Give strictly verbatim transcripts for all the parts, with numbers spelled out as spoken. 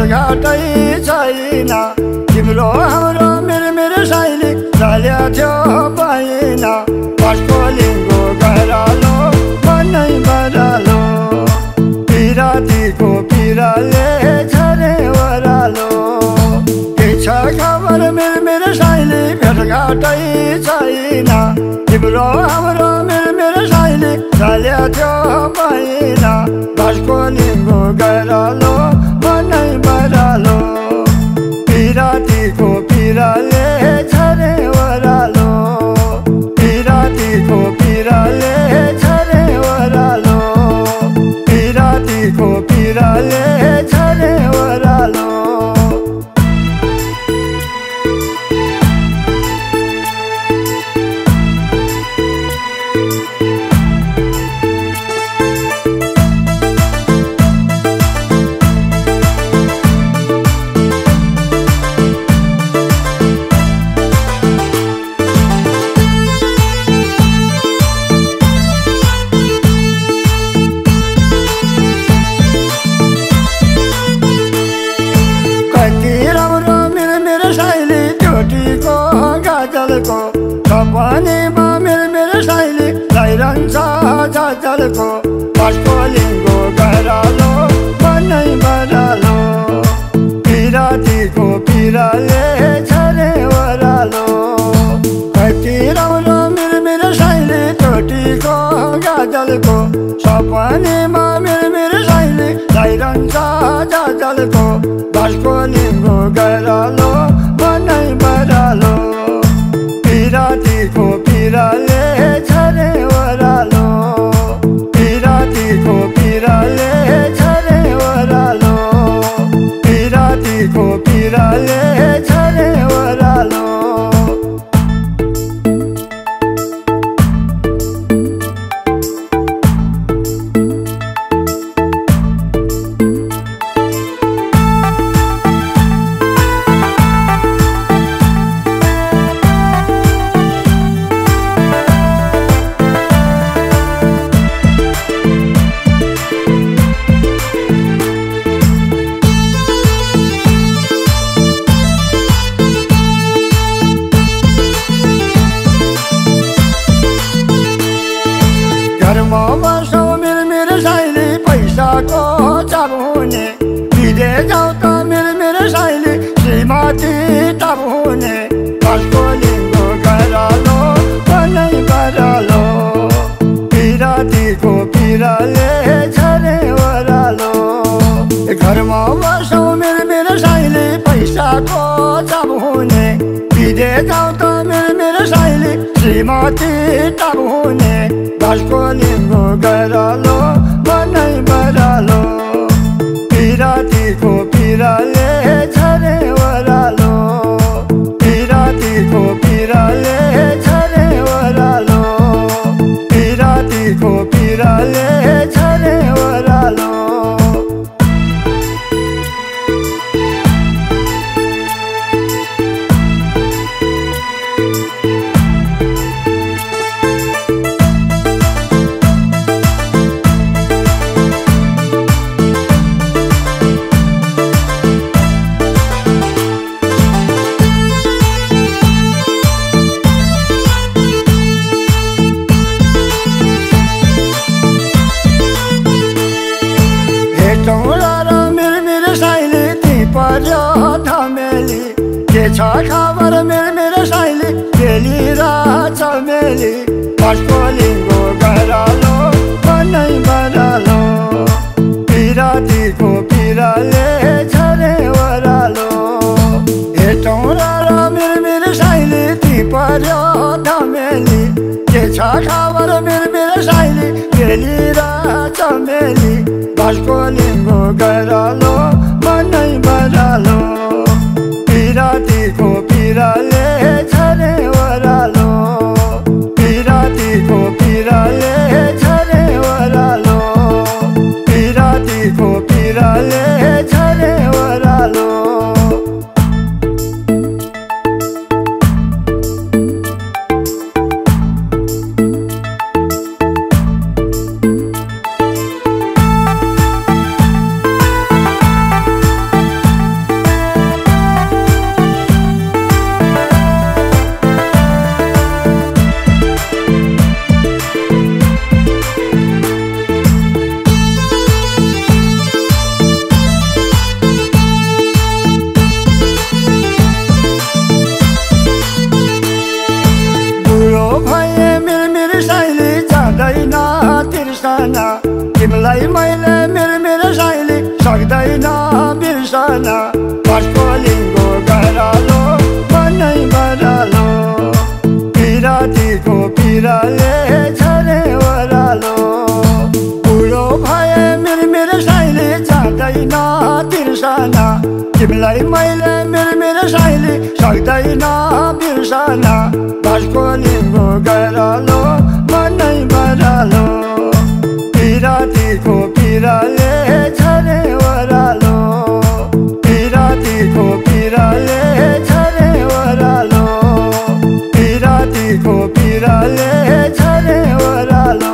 भेटघाटै छैन तिम्रो हाम्रो मेरो मेरो साइली चल्या थियो पाइन कसको लिङ्गो गरालो मनै बरालो पिरातीको पिराले छरे ओरालो के छ खबर मेरो मेरो साइली भेटघाटै छैन तिम्रो हाम्रो मेरो मेरो साइली चल्या थियो पाइन कसको लिङ्गो गरालो मनै बरालो पिरातीको पिराले छरे ओरालो पिरातीको पिराले छरे ओरालो पिरातीको पिराले छरे ओरालो सपनीमा मेरो मेरो साइली लाइरहन्छ झलको कसको लिङ्गो गरालो मनै बरालो पिरातीको पिराले छरे ओरालो कति राम्रो मेरो मेरो साइली चोटीको गाजलको सपनीमा मेरो मेरो साइली लाइरहन्छ झलको कसको लिङ्गो गरालो मनै बरालो पिरातीको पिराले छरे ओरालो पिरातीको पिराले छरे ओरालो पिरातीको पिराले छरे ओरालो घरमा बसौ मेरो मेरो साइली पैसाको चाब हुने विदेश जाऊ त मेरो मेरो साइली श्रीमती टाब हुने कसको लिङ्गो गरालो मनै बरालो पिरातीको पिराले छरे ओरालो घरमा बसौ मेरो मेरो साइली पैसाको चाब हुने विदेश जाऊ त मेरो मेरो साइली श्रीमती टाब हुने कसको लिङ्गो गरालो मनै बरालो पिरातीको पिराले छरे ओरालो पिरातीको पिराले छरे ओरालो पिरातीको पिराले छरे ओरालो के छ खबर मेरो मेरो साइली बेली र चमेली कसको लिङ्गो गरालो मनै बरालो पिरातीको पिराले छरे ओरालो हेटौँ र मेरो मेरो साइली ती पर्यो धमेली के छ खबर मेरो मेरो साइली बेली र चमेली कसको लिङ्गो गरालो मनै बरालो पिरातीको पिराले छरे ओरालो पिरातीको पिराले छरे ओरालो पिरातीको पिराले छरे ओरालो तिमीलाई मैले मेरो मेरो साइली सक्दैन बिर्सन कसको लिङ्गो गरालो मनै बरालो पिरातीको पिराले छरे ओरालो बुढो भए मेरो मेरो साइली जाँदैन तिर्सन तिमीलाई मैले मेरो मेरो साइली सक्दैन बिर्सन कसको लिङ्गो गरालो मनै बरालो पिरातीको पिराले छरे ओरालो पिरातीको पिराले छरे ओरालो पिरातीको पिराले छरे ओरालो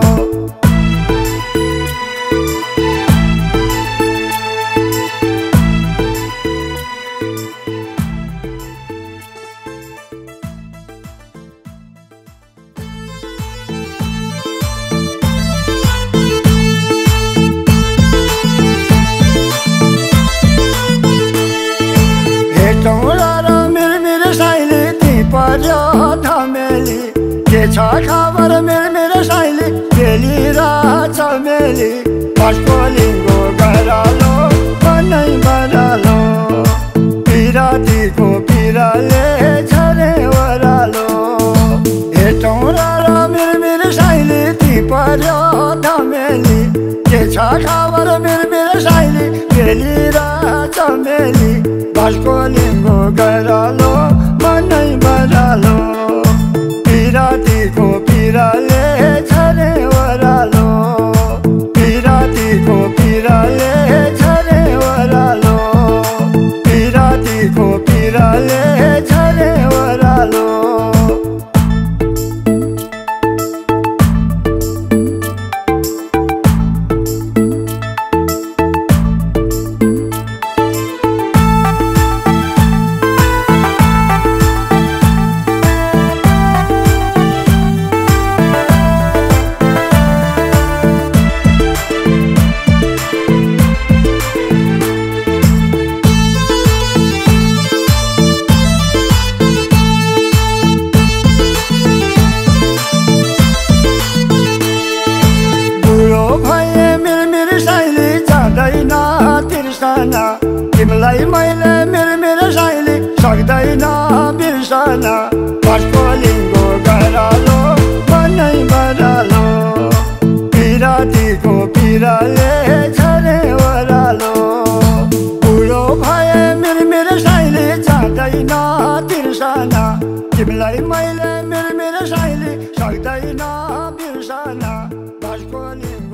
टौला र मेरो मेरो साइली ती पर्यो धमेली के छ खबर मेरो मेरो साइली बेली र चमेली कसको लिङ्गो गरालो मनै बरालो पिरातीको पिराले छरे ओरालो हे टौला र मेरो मेरो साइली ती पर्यो धमेली के छ खबर मेरो मेरो साइली बेली र चमेली कसको लिङ्गो गरालो मनै बरालो पिरातीको पिराले छरे ओरालो पिरातीको पिराले छरे ओरालो पिरातीको पिराले छरे ओरालो तिमीलाई मैले मेरो मेरो साइली सक्दैन बिर्सन कसको लिङ्गो गरालो मनै बरालो पिरातीको पिराले छरे ओरालो बुढो भए मेरो मेरो साइली जाँदैन तिर्सन तिमीलाई मैले मेरो मेरो साइली सक्दैन बिर्सन कसको लिङ्गो